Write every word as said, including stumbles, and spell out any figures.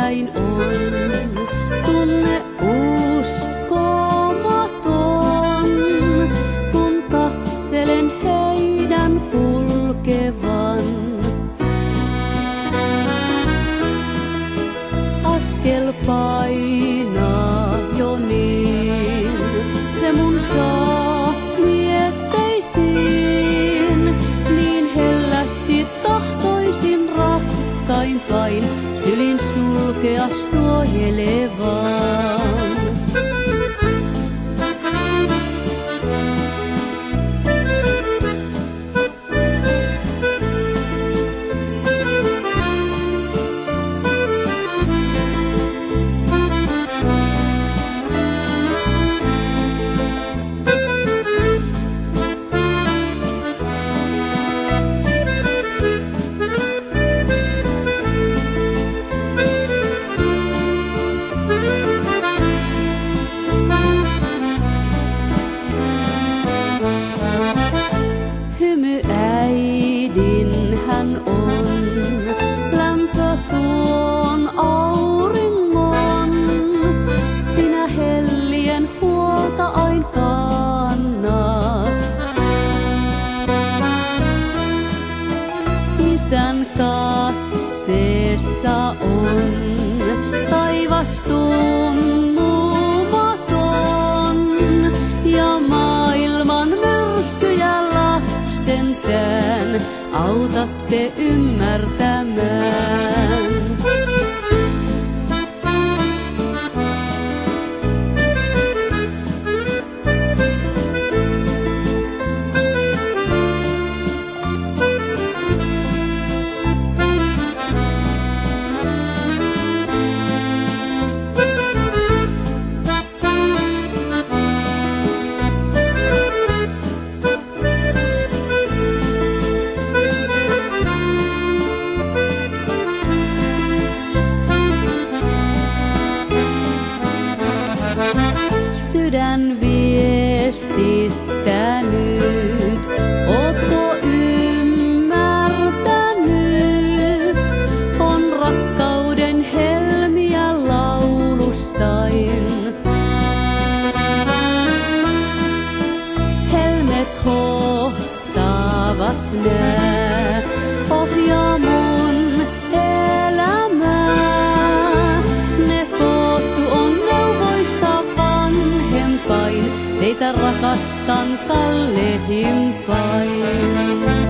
sydäin on tunne uskomaton, kun katselen heidän kulkevan. Askel painaa jo niin, se mun saa mietteisiin, niin hellästi tahtoisin rakkaimpain sylin sulkea suojelevaan. Hymy äidin hän on, lämpö tuon auringon. Sinä hellien huolta ain kannat. Isän katseessa on taivas tummumaton ja maailman myrskyjä sentään autatte ymmärtämään. Sydän viestittänyt, ootko ymmärtänyt? On rakkauden helmiä laulussain. Helmet hohtaavat nää, ohjaa mun elämää. Ne koottu on neuvoista vanhempain, teitä rakastan kallehimpain.